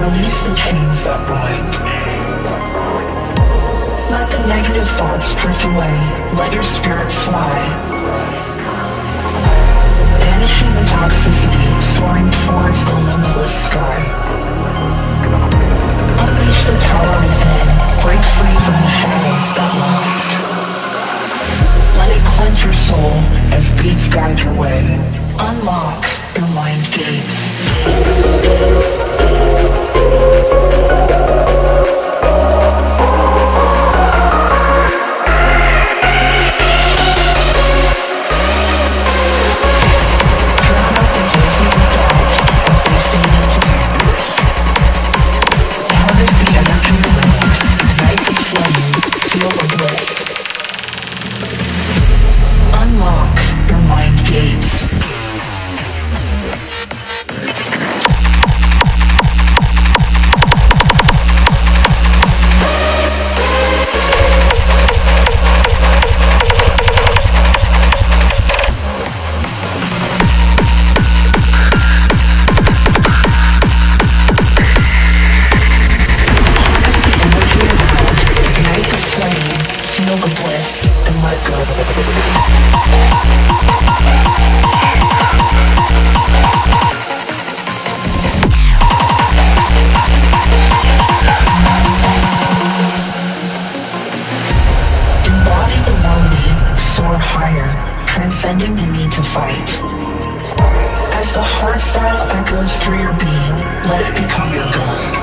Release the chains that bind. Let the negative thoughts drift away. Let your spirit fly. Banishing the toxicity, soaring towards the limitless sky. Unleash the power within. Break free from the shadows that last. Let it cleanse your soul as beats guide your way. Unlock your mind gates. Feel the bliss and let go. Embody the melody, soar higher, transcending the need to fight. As the hardstyle echoes through your being, let it become your guide.